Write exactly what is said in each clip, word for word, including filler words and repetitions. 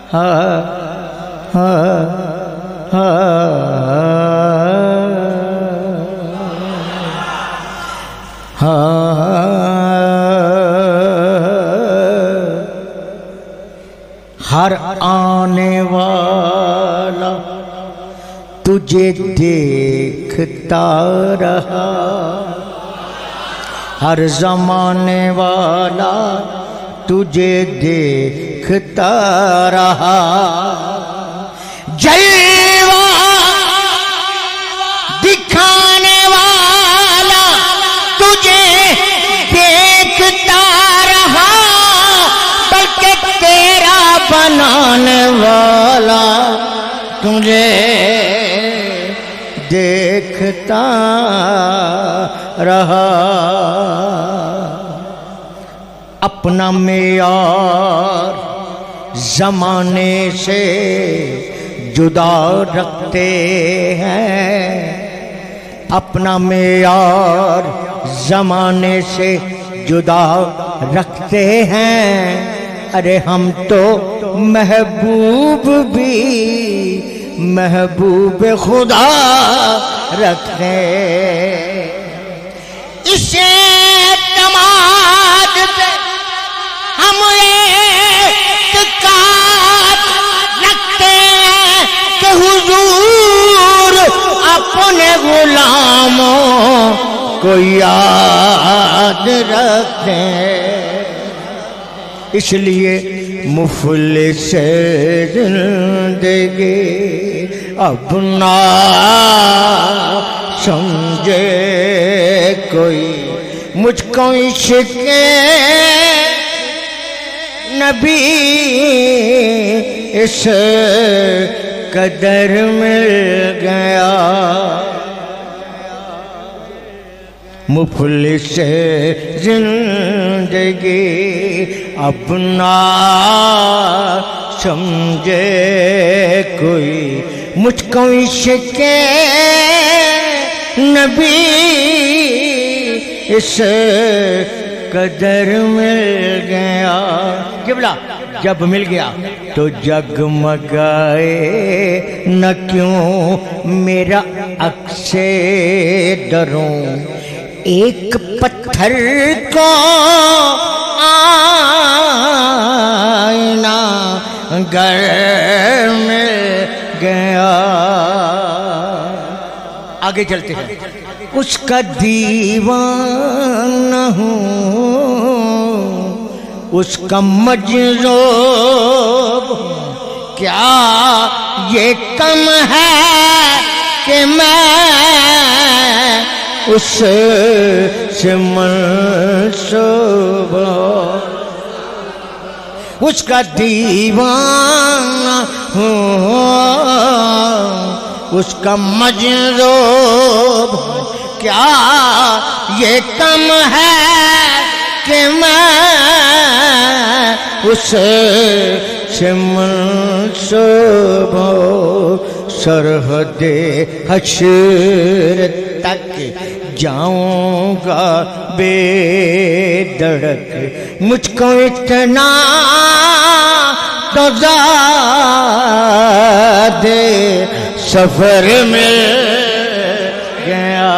ہر آنے والا تجھے دیکھتا رہا، ہر زمانے والا تجھے دیکھتا رہا، جلوہ دکھانے والا تجھے دیکھتا رہا، بلکہ تیرا بنانے والا تجھے دیکھتا رہا۔ اپنا معیار زمانے سے جدا رکھتے ہیں، اپنا معیار زمانے سے جدا رکھتے ہیں، ارے ہم تو محبوب بھی محبوب خدا رکھتے، اسے اعتماد پہ ہم اعتقاد رکھتے ہیں کہ حضور اپنے غلاموں کو یاد رکھتے ہیں، اس لیے مفلس زندگی اب نہ سمجھے کوئی، مجھ کو عشق نبی اس قدر مل گیا، مفلس زندگی اب نہ سمجھے کوئی، مجھ کو عشق نبی اس قدر مل گیا، قبلہ جب مل گیا تو جگمگائے نہ کیوں میرا عکس دروں، ایک پتھر کو آئینہ گر مل گیا۔ آگے چلتے ہیں، اس کا دیوانہ ہوں، اس کا مجذوب، کیا یہ کم ہے کہ میں اس سے منسوب ہوں، اس کا دیوانہ ہوں، اس کا مجذوب، کیا یہ کم ہے کہ میں اس سے منسوب ہوں، سرحد حشر تک جاؤں گا بے دڑک، مجھ کو اتنا تو زیادہ سفر مل گیا۔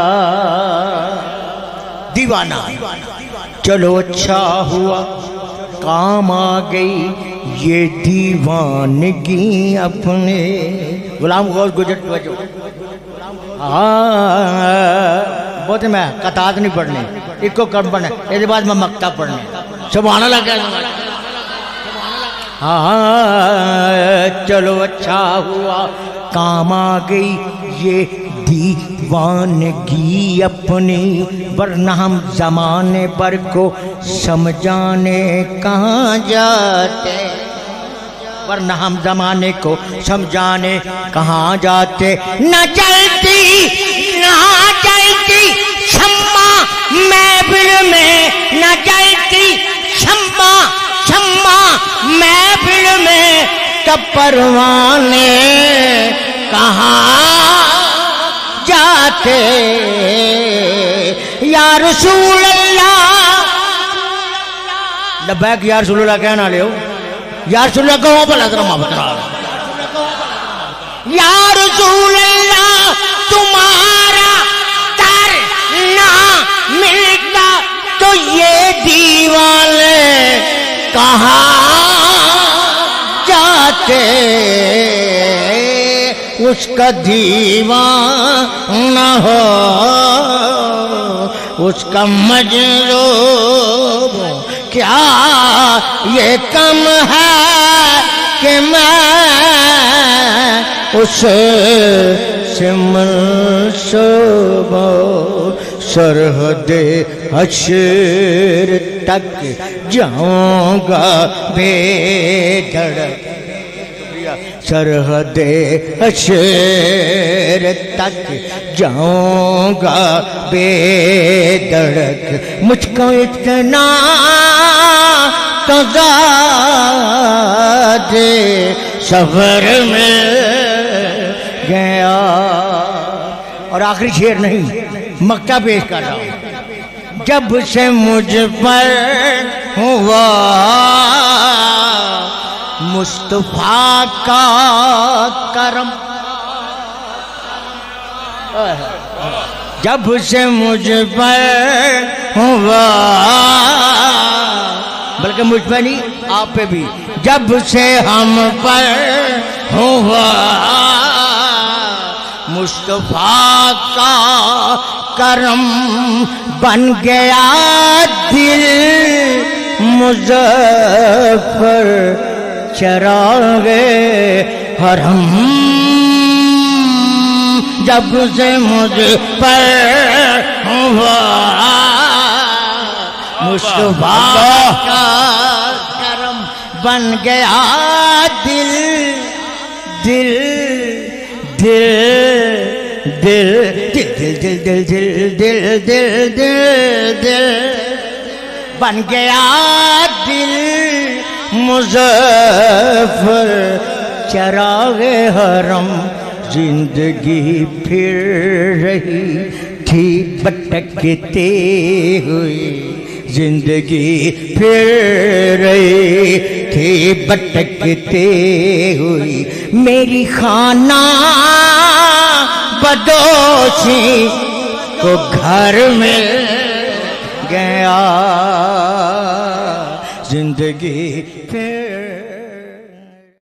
دیوانہ چلو اچھا ہوا کام آ گئی یہ دیوانگی اپنے، غلام غوث گجر توجہ، بہت میں قطعات نہیں پڑھنے، ایک کو کم پڑھنے، اس کے بعد میں مقطع پڑھنے، سبحان اللہ کہہ، ہاں چلو اچھا ہوا کام آ گئی یہ دیوانگی اپنی، ورنہ ہم زمانے پر کو سمجھانے کہاں جاتے، ورنہ ہم زمانے کو سمجھانے کہاں جاتے، نہ جلتی نہ جلتی شمع محفل میں، نہ جلتی شمع شمع محفل میں، تب پروانے کہاں جاتے، یا رسول اللہ، لبیک یا رسول اللہ کہنا لے ہو، یا رسول اللہ کہوں پر حضرت محبت رہا یا رسول اللہ تمہارا تر نہ ملتا تو یہ دیوانے کہاں جاتے اس کا دیوان نہ ہو اس کا مجذوب کیا یہ کم ہے کہ میں اس سے منسوب سرحد حشر تک جاؤں گا بے دھڑک سرحد حشر تک جاؤں گا بے دھڑک مجھ کو اتنا قضا دے سفر میں گیا اور آخری شعر نہیں مکتہ پیش کر رہا ہوں جب سے مجھ پر ہوا مصطفیٰ کا کرم جب سے مجھ پر ہوا بلکہ مجھ پر نہیں آپ پہ بھی جب سے ہم پر ہوا مصطفیٰ کا کرم بن گیا دل مظفر چراغ حرم جب سے مجھ پر ہوا مصطفیٰ کا کرم بن گیا دل دل دل دل دل دل دل دل دل دل دل دل بن گیا دل مظفر چراغ حرم زندگی پھر رہی تھی بھٹکتے ہوئی زندگی پھر رہی تھی بھٹکتے ہوئی میری خانہ بدوشی کو گھر مل گیا زندگی پھر